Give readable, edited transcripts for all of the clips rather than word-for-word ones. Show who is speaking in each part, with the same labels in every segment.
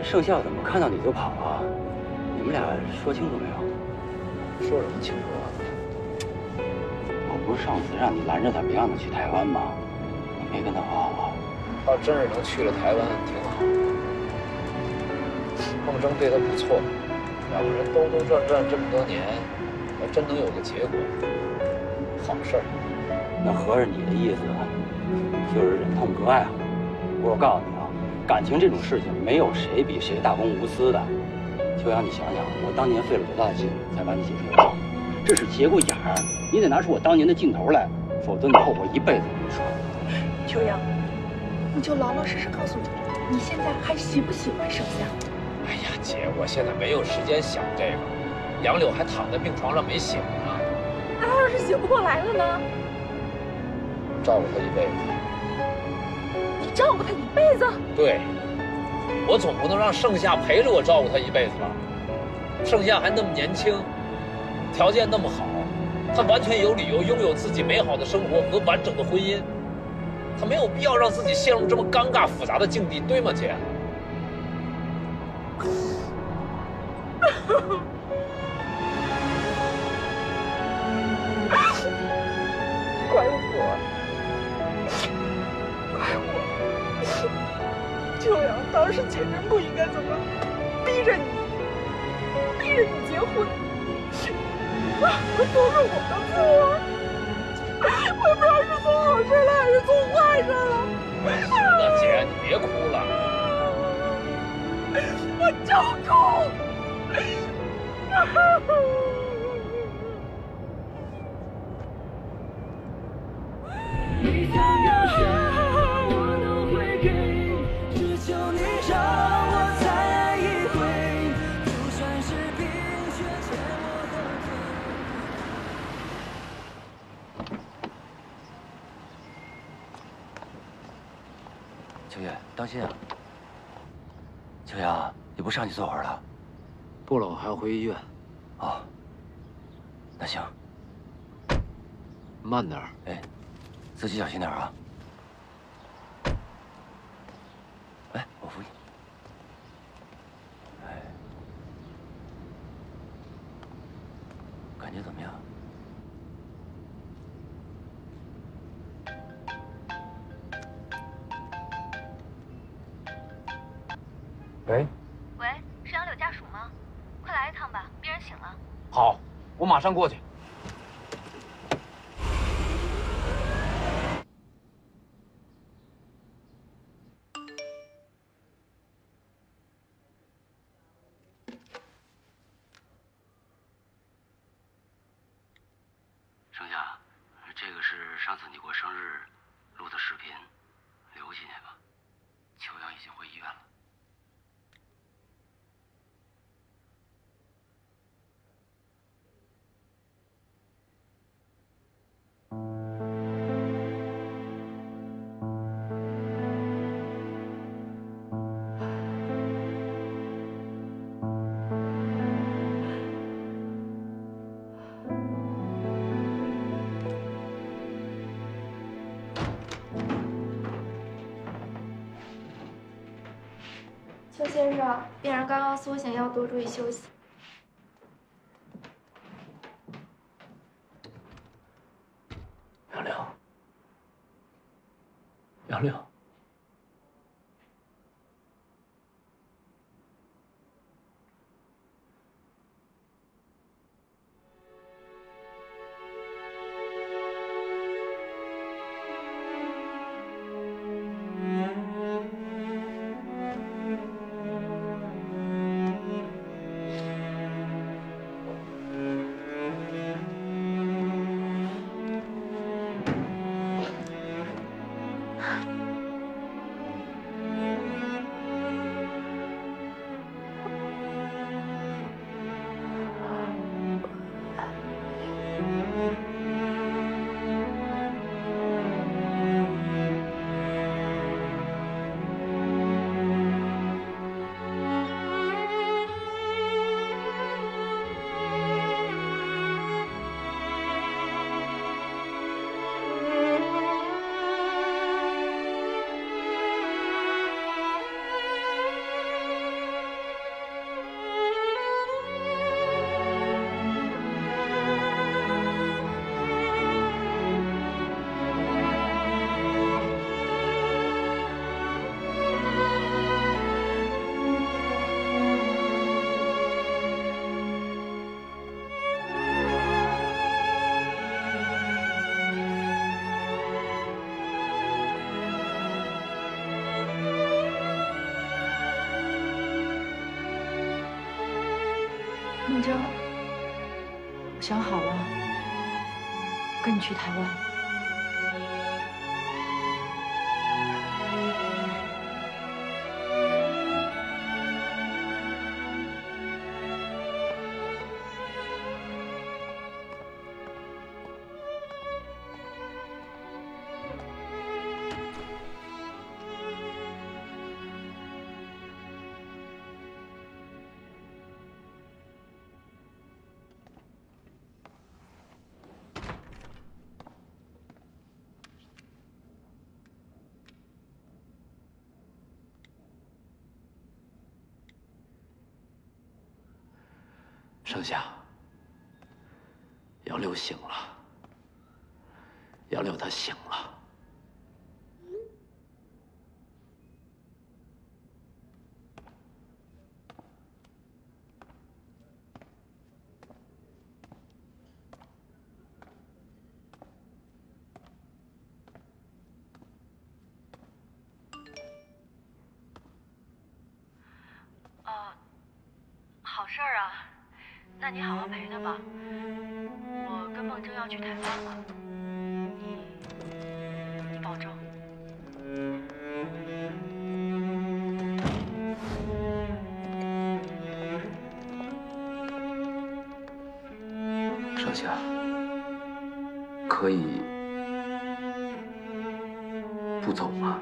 Speaker 1: 盛夏怎么看到你就跑啊？你们俩说清楚没有？
Speaker 2: 说什么清楚啊？
Speaker 1: 我不是上次让你拦着他，别让他去台湾吗？你没跟他和好？
Speaker 2: 要真是能去了台湾，挺好。孟征对他不错，两个人兜兜转转这么多年，要真能有个结果，好事儿。
Speaker 1: 那合着你的意思，就是忍痛割爱好？我告诉你啊，感情这种事情，没有谁比谁大公无私的。秋阳，你想想，我当年费了多大的劲才把你解决了，这是节骨眼儿，你得拿出我当年的劲头来，否则你后悔一辈子。我跟你说，
Speaker 3: 秋阳，你就老老实实告诉我，你现在还喜不喜欢盛夏？
Speaker 2: 哎呀，姐，我现在没有时间想这个。杨柳还躺在病床上没醒呢。
Speaker 3: 那要是醒不过来了呢？
Speaker 2: 照顾他一辈子。
Speaker 3: 你照顾他一辈子？
Speaker 2: 对，我总不能让盛夏陪着我照顾他一辈子吧？盛夏还那么年轻，条件那么好，他完全有理由拥有自己美好的生活和完整的婚姻。他没有必要让自己陷入这么尴尬复杂的境地，对吗，姐？
Speaker 3: 怪我，秋阳，当时姐真不应该这么逼着你结婚，都是我的错，我也不知道是做好事了还是做坏事了。
Speaker 2: 那姐，你别哭了。
Speaker 3: 我就哭。
Speaker 4: 你想要什么我都会给，只求你让我再爱一回，就算是冰雪欠我的罪。
Speaker 1: 秋月，当心啊！秋阳，你不上去坐会儿了？
Speaker 2: 不了，我还要回医院。
Speaker 1: 哦，那行，
Speaker 2: 慢点儿。
Speaker 1: 哎，自己小心点啊！来，我扶你。哎，感觉怎么样？
Speaker 2: 喂，
Speaker 5: 喂，是杨柳家属吗？快来一趟吧，病人醒了。
Speaker 2: 好，我马上过去。
Speaker 1: 盛夏，这个是上次你过生日录的视频，留纪念吧。秋阳已经回医院了。
Speaker 6: 邱先生，病人刚刚苏醒，要多注意休息。
Speaker 1: 杨柳，杨柳。
Speaker 7: 孟真，我想好了，跟你去台湾。
Speaker 2: 盛夏，杨柳醒了，杨柳她醒了。
Speaker 8: 好事儿啊。那你好好陪他吧，我跟孟真要去台湾了，你保重。
Speaker 2: 盛夏，可以不走吗？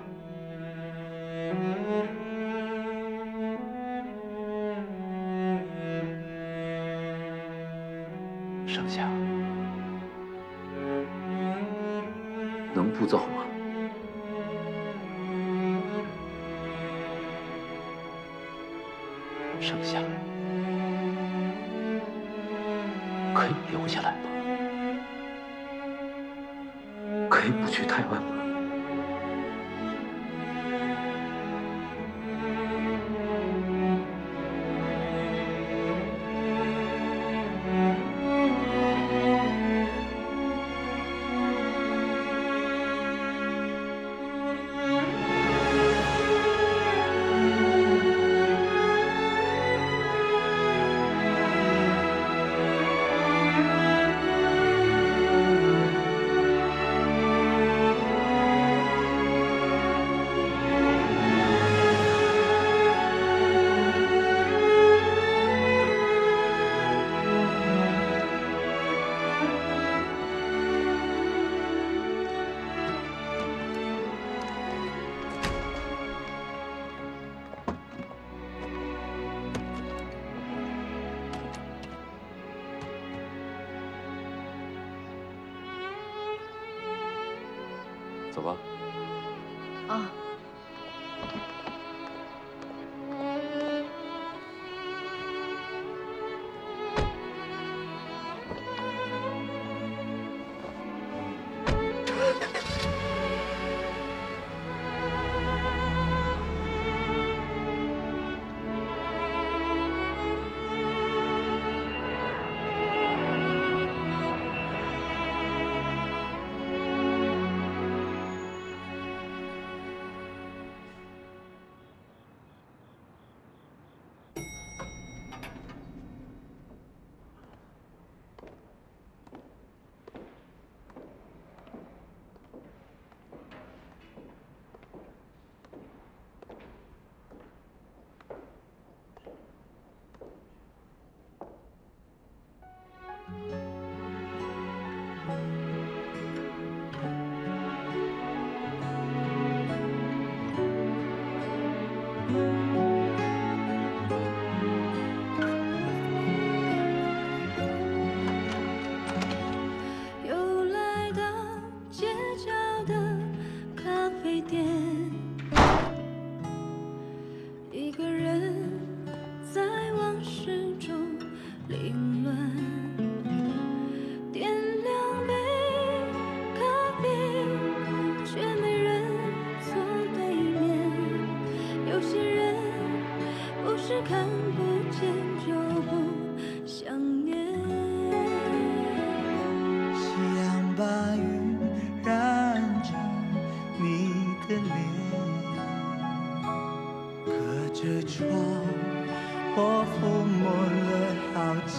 Speaker 2: 盛夏，能不走吗？盛夏，可以留下来吗？可以不去台湾吗？走吧。
Speaker 7: 啊。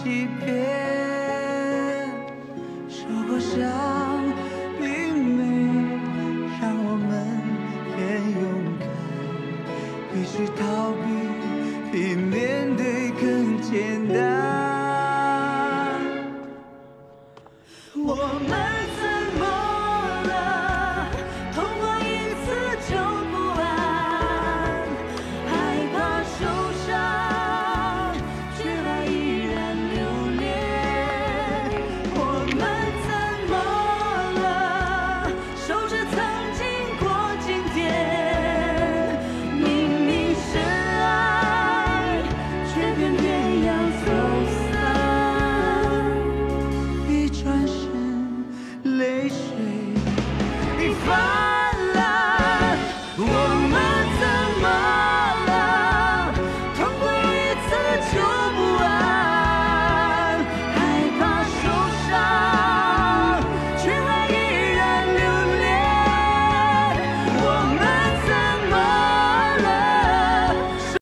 Speaker 4: 欺骗。